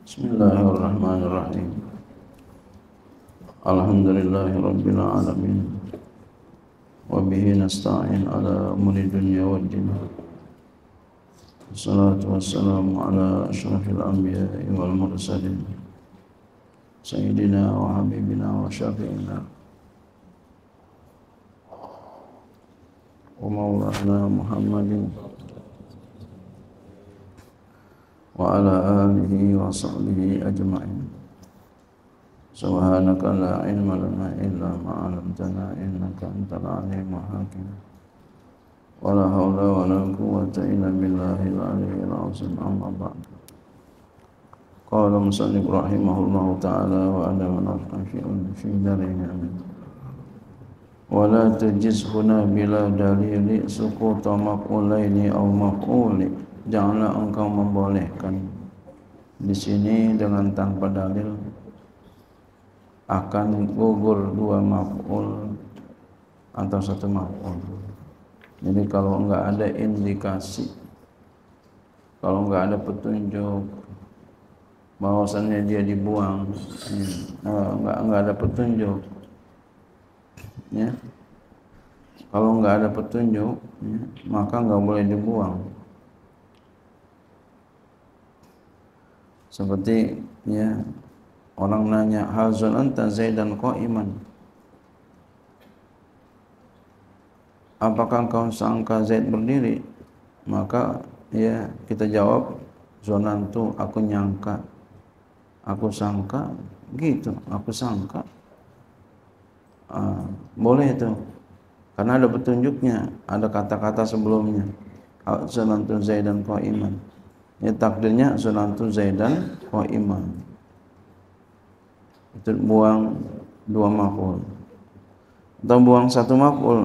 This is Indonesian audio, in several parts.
Bismillahirrahmanirrahim. Alhamdulillahi rabbil alamin. Wa bihi nasta'in ala umuri dunya waddin. Wassalatu wassalamu ala asyrafil anbiya'i wal mursalin. Sayyidina wa habibina wa syafi'ina wa maulana Muhammadin wa ala alihi wa sahbihi ajma'in. Subhanaka la ilma lana illa ma 'allamtana innaka antal alimul hakim. Wa la haula wa la quwwata illa billahil aliyyil azim. Amma ba'd. Qala musannif rahimahullahu ta'ala wa adamana fi darain amin. Wa la tujiz huna bila dalili suquta maf'ulaini aw maf'uli. Janganlah engkau membolehkan di sini dengan tanpa dalil akan gugur dua maf'ul atau satu maf'ul. Jadi kalau enggak ada indikasi, kalau enggak ada petunjuk bahwasannya dia dibuang, enggak ada petunjuk, ya. Kalau enggak ada petunjuk, ya, maka enggak boleh dibuang. Seperti ya orang nanya, hal zananta Zaidan qa'iman, apakah engkau sangka Zaid berdiri? Maka ya kita jawab, zonantu, aku nyangka, aku sangka, gitu, aku sangka. Boleh itu, karena ada petunjuknya, ada kata-kata sebelumnya, zonantu Zaidan qa'iman. Ya, takdirnya sunantu Zaidan qa'iman. Itu buang dua maf'ul atau buang satu maf'ul.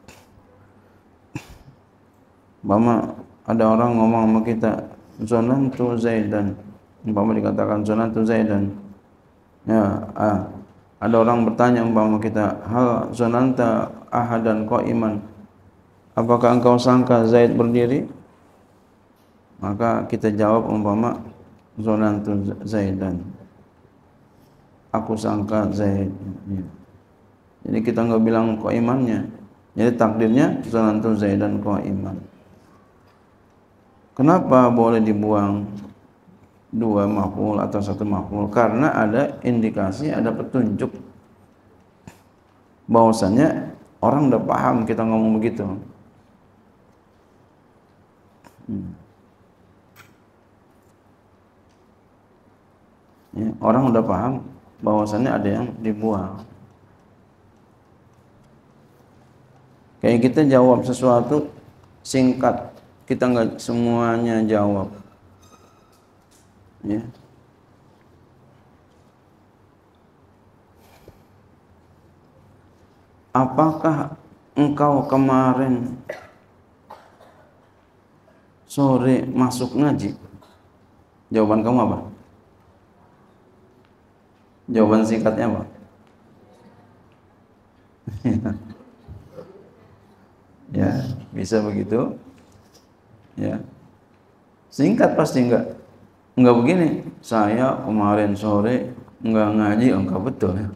Umpama ada orang ngomong sama kita sunantu Zaidan, umpama dikatakan sunantu Zaidan, ya, ada orang bertanya umpama kita, hal sunanta ahadan qa'iman, apakah engkau sangka Zaid berdiri? Maka kita jawab umpama zonantu Zaidan, aku sangka Zaid. Jadi kita enggak bilang qaimannya. Jadi takdirnya zonantu Zaidan qaiman. Kenapa boleh dibuang dua maf'ul atau satu maf'ul? Karena ada indikasi, ada petunjuk bahwasanya orang udah paham kita ngomong begitu. Ya, orang udah paham bahwasannya ada yang dibuang. Kayak kita jawab sesuatu singkat, kita nggak semuanya jawab. Ya. Apakah engkau kemarin sore masuk ngaji? Jawaban kamu apa? Jawaban singkatnya apa? Ya, bisa begitu. Ya. Singkat pasti enggak begini. Saya kemarin sore enggak ngaji, enggak betul ya.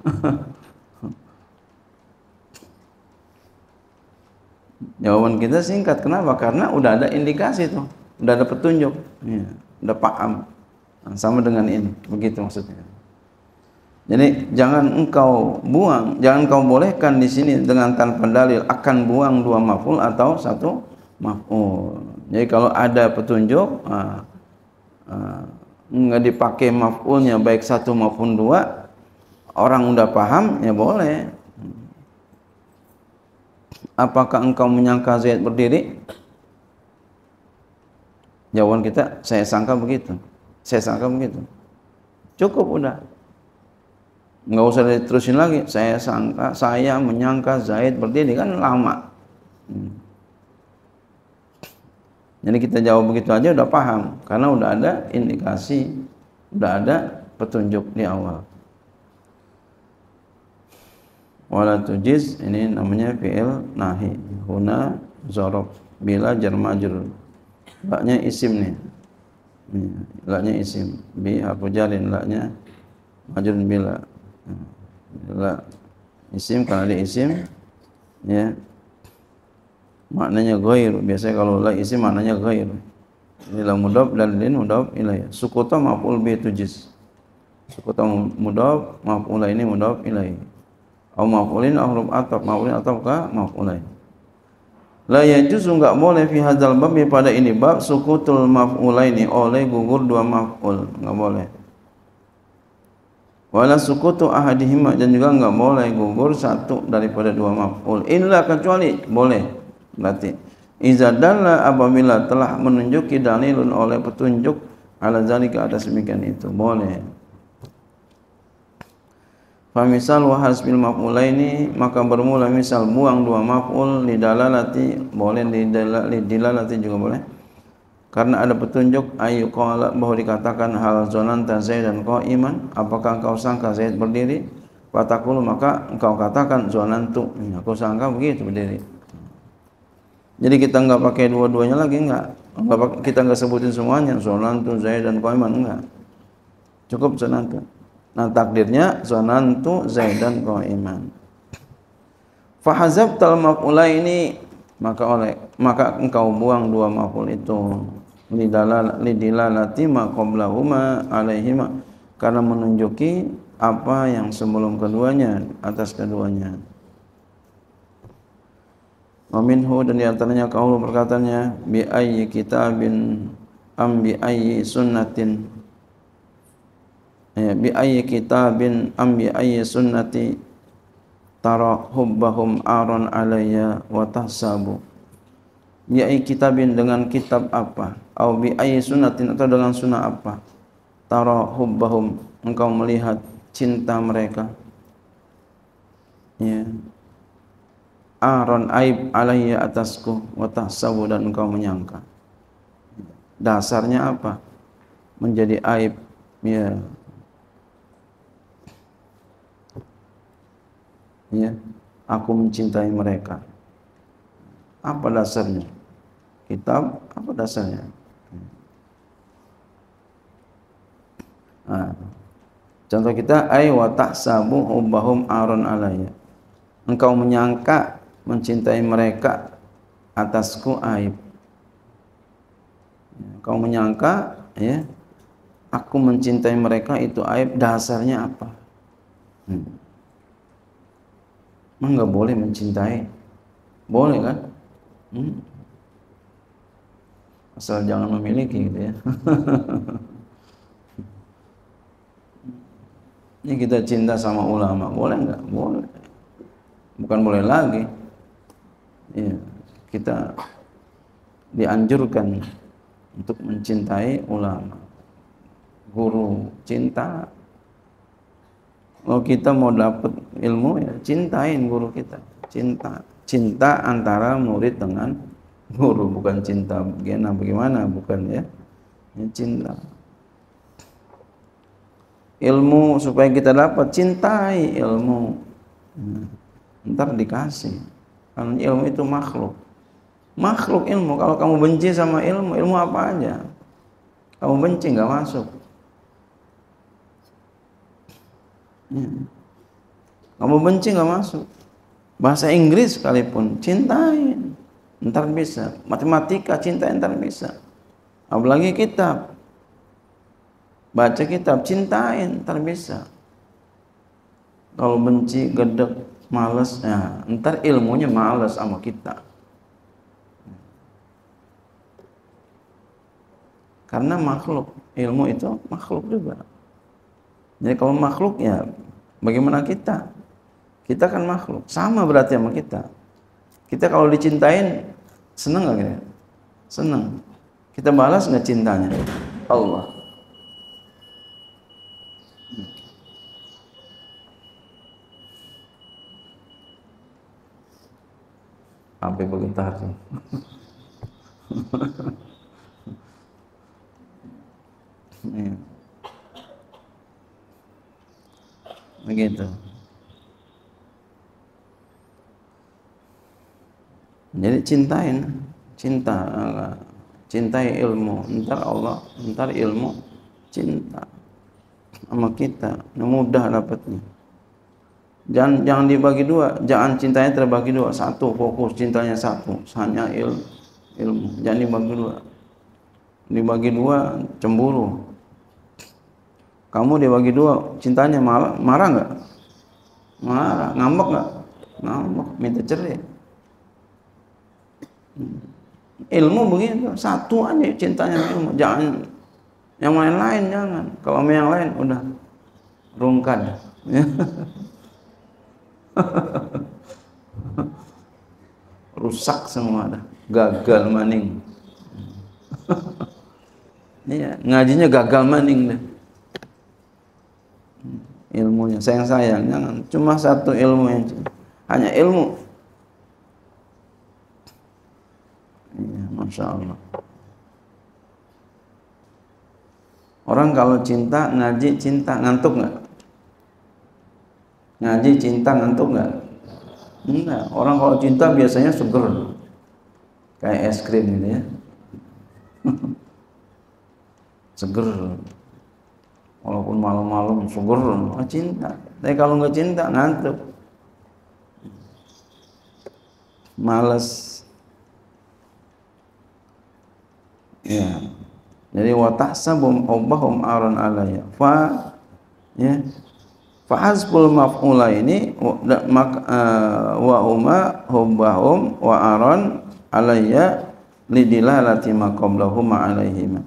Jawaban kita singkat. Kenapa? Karena udah ada indikasi tuh, udah ada petunjuk. Ya, udah paham. Nah, sama dengan ini, begitu maksudnya. Jadi jangan engkau buang, jangan kau bolehkan di sini dengan tanpa dalil akan buang dua maf'ul atau satu maf'ul. Jadi kalau ada petunjuk, enggak dipakai maf'ulnya baik satu maupun dua, orang udah paham ya boleh. Apakah engkau menyangka Zaid berdiri? Jawaban kita, saya sangka begitu. Saya sangka begitu. Cukup udah. Enggak usah diterusin lagi. Saya menyangka Zaid berdiri, kan lama. Jadi kita jawab begitu aja udah paham, karena udah ada indikasi, udah ada petunjuk di awal. Wala tujiz, ini namanya fi'il nahi. Huna zorob bila jar majrur. Baknya isim nih. La-nya isim, bi harfu jarin, la-nya majrun bila. La isim, karena dia isim ya maknanya ghair. Biasanya kalau la isim maknanya ghair. Ini la mudhaf dan lin mudhaf ilaih. Sukuta maf'ul bi tujiz. Sukuta mudhaf, maf'ul ini mudhaf ilaih. Au maf'ulin au huruf ataf, maf'ulin ataf ka maf'ulain. La yajuzu enggak boleh fi hadzal bab pada ini bab sukutul maf'ulaini oleh gugur dua maf'ul, enggak boleh. Wala sukutu ahadihima dan juga enggak boleh gugur satu daripada dua maf'ul. Illa kecuali boleh. Berarti iza dalla apabila telah menunjuki dalilun oleh petunjuk ala zalika atas demikian itu boleh. Fa misal wa hasbil maf'ulaini maka bermula misal buang dua maf'ul lidalalati boleh lidalalati juga boleh. Karena ada petunjuk ayu qala bahwa dikatakan hal zonanta Zaidan qa'iman, apakah engkau sangka Zaid berdiri? Fatakulu maka engkau katakan zonantu, aku sangka begitu berdiri. Jadi kita enggak pakai dua-duanya lagi, kita enggak sebutin semuanya zonantu Zaidan qa'iman, enggak. Cukup zonantu. Nah takdirnya zonantu Zaidan qa'iman. Fa hazabtal maf'ulaini maka engkau buang dua maf'ul itu lidilalati ma qablahuma alaihima karena menunjuki apa yang sebelum keduanya atas keduanya. Wa minhu dan diantaranya qaulu perkataannya bi ayyi kitabin am bi ayyi sunnatin bi ayyi kitabin am bi ayyi sunnati tara hubbahum aron alayya wa tahsabu bi ayyi kitabin dengan kitab apa au bi ayyi sunnatin atau dengan sunnah apa tara hubbahum engkau melihat cinta mereka ya aron aib alayya atasku wa tahsabu dan engkau menyangka dasarnya apa menjadi aib ya ya aku mencintai mereka apa dasarnya kitab apa dasarnya contoh kita ay wa tahsabu hubbahum aron alayya engkau menyangka mencintai mereka atasku aib engkau menyangka ya aku mencintai mereka itu aib dasarnya apa enggak boleh mencintai boleh kan asal jangan memiliki gitu ya ini kita cinta sama ulama boleh enggak? Boleh, bukan boleh lagi ya, kita dianjurkan untuk mencintai ulama guru cinta. Kalau kita mau dapat ilmu ya cintain guru kita, cinta antara murid dengan guru, bukan cinta bagaimana bukan ya cinta. Ilmu supaya kita dapat cintai ilmu, ntar dikasih. Karena ilmu itu makhluk ilmu. Kalau kamu benci sama ilmu apa aja kamu benci nggak masuk. Kamu benci nggak masuk. Bahasa Inggris sekalipun cintain, ntar bisa. Matematika cintain, ntar bisa. Apalagi kitab, baca kitab cintain, ntar bisa. Kalau benci, gedek, malas, ya, ntar ilmunya malas sama kita. Karena makhluk, ilmu itu makhluk juga. Jadi kalau makhluk ya bagaimana kita? Kita kan makhluk, sama berarti sama kita. Kita kalau dicintain senang nggak kita? Senang. Kita balas nggak cintanya? Allah. Sampai bergetar sih. Begitu. Jadi cintain, cintai ilmu, ntar ilmu cinta sama kita, mudah dapatnya. Jangan dibagi dua, jangan cintanya terbagi dua, satu fokus cintanya satu, hanya ilmu, jangan dibagi dua. Dibagi dua cemburu. Kamu dibagi dua cintanya marah nggak? Marah, ngambek nggak? Ngambek, minta cerai. Ilmu begitu, satu aja cintanya ilmu, jangan yang lain-lain, jangan. Kalau yang lain udah rungkad. Rusak semua dah, gagal maning. Iya, ngajinya gagal maning deh. Ilmunya sayang jangan cuma satu ilmu yang hanya ilmu. Iya, Masya Allah. Orang kalau cinta, ngaji cinta, ngantuk nggak? Ngaji cinta, ngantuk nggak? Enggak. Orang kalau cinta biasanya seger, kayak es krim gitu ya. Seger, walaupun malam-malam seger, cinta. Tapi kalau nggak cinta, ngantuk, males. Ya. Jadi watahsabum hubbahum aran alayya. Ya. Fa hasbul maf'ula ini wa huma hubbahum wa aran alayya lidilalati ma qablahum alaihima.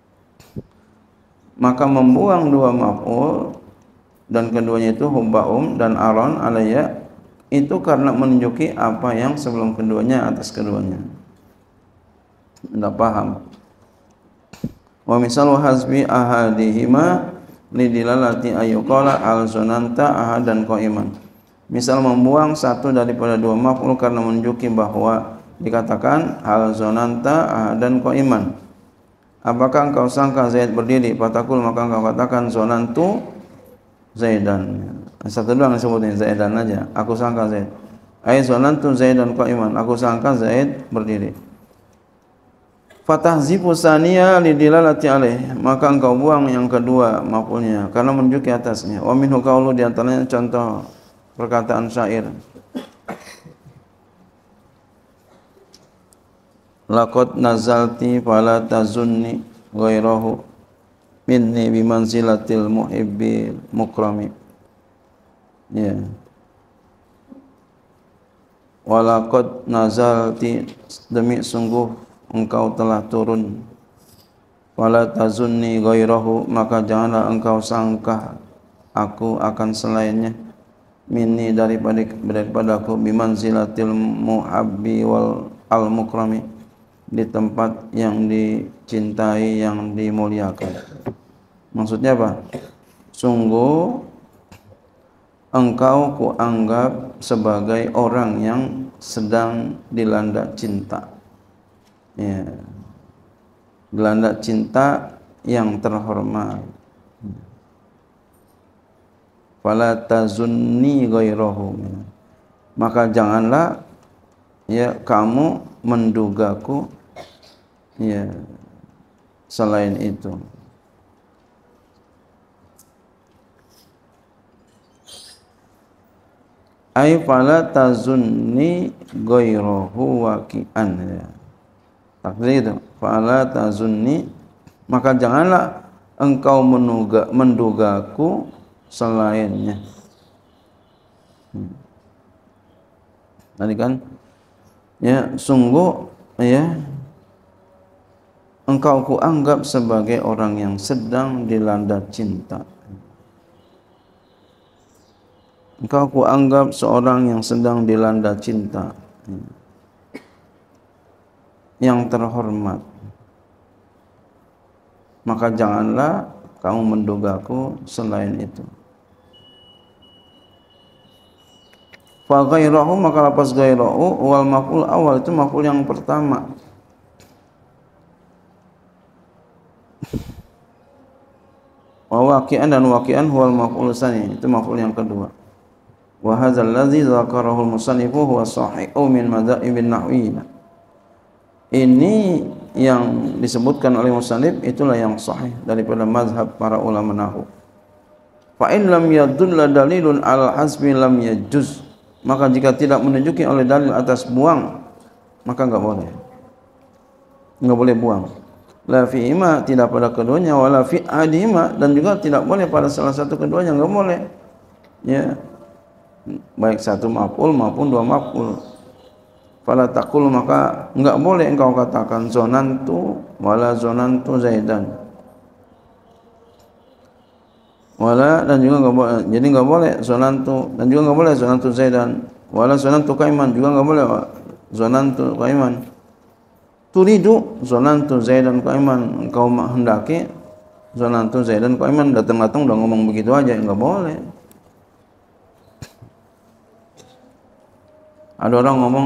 Maka membuang dua maf'ul dan keduanya itu hubbahum dan aran alayya itu karena menunjuki apa yang sebelum keduanya atas keduanya. Anda paham? Wa misalu hasbi ahadihima lidilalati ayyuqala al-zonanta ahadan qaiman. Misal membuang satu daripada dua maf'ul karena menunjuki bahwa dikatakan al-zonanta ahadan qaiman. Apakah engkau sangka Zaid berdiri? Fatakul, maka engkau katakan zonantu Zaidan. Satu doang disebutnya Zaidan aja. Aku sangka Zaid. Ai zonantu Zaidan qaiman. Aku sangka Zaid berdiri. Fatahzifu saniya lidilalati alaih, maka engkau buang yang kedua maf'ulnya karena menunjuki atasnya. Wa minhu qaulu, di antaranya contoh perkataan syair. Laqad nazalti fala tazunni ghairahu minni bimanzilatil muhibbil mukrami. Ya. Wa laqad nazalti, demi sungguh engkau telah turun, wala tazunni ghairahu, maka janganlah engkau sangka aku akan selainnya, minni daripadaku, bimanzilatil muhabbi wal al mukrami, di tempat yang dicintai yang dimuliakan. Maksudnya apa? Sungguh engkau kuanggap sebagai orang yang sedang dilanda cinta. Ya, dilanda cinta yang terhormat. Fala tazunni ghairahu, maka janganlah ya kamu mendugaku ya selain itu. Ai fala tazunni ghairahu waqi'an, ya. Takdir itu, fala tazunni, maka janganlah engkau mendugaku selainnya. Tadi kan ya, sungguh ya engkau kuanggap sebagai orang yang sedang dilanda cinta. Engkau kuanggap seorang yang sedang dilanda cinta, yang terhormat, maka janganlah kamu mendugaku selain itu. Fa ghairahu, maka lafaz ghairahu wal maf'ul awal itu maf'ul yang pertama. Wa waqi'an, dan waqi'an huwal maf'ul tsani, itu maf'ul yang kedua. Wa hadzal ladzi dzakarahu al-musannifu huwa sahihu min madzhabin nahwiyyin. Ini yang disebutkan oleh musannif itulah yang sahih daripada mazhab para ulama nahwu. Fa in lam yadulla dalilun al hasbi lam yajuz, maka jika tidak menunjuki oleh dalil atas buang, maka enggak boleh buang. La fi ima, tidak pada keduanya, wala fi adima, dan juga tidak boleh pada salah satu keduanya, enggak boleh. Ya. Baik satu maf'ul maupun dua maf'ul. Fala taqul, maka enggak boleh engkau katakan zonantu wala zonantu Zaidan. Wala, dan juga enggak boleh, jadi enggak boleh zonantu, dan juga enggak boleh zonantu Zaidan. Wala zonantu Qaiman, juga enggak boleh zonantu Qaiman. Turidu zonantu Zaidan Qaiman, engkau hendaki zonantu Zaidan Qaiman, datang-datang udah ngomong begitu aja, enggak boleh. Ada orang ngomong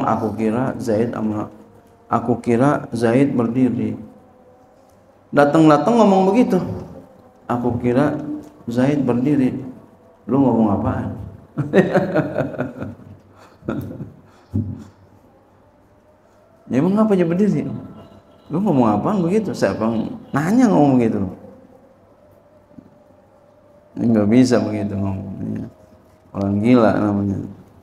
aku kira Zaid berdiri. Datang-datang ngomong begitu. Aku kira Zaid berdiri. Lu ngomong apaan? Ya emang apa aja berdiri? Lu ngomong apaan begitu? Siapa nanya ngomong begitu? Enggak bisa begitu ngomong. Orang gila namanya.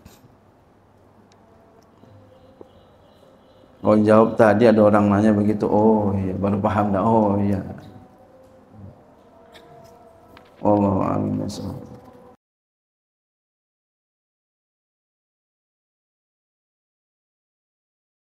Kalau jawab tadi ada orang nanya begitu, oh iya, baru paham dah, oh iya. Wallahu a'lam bishawab.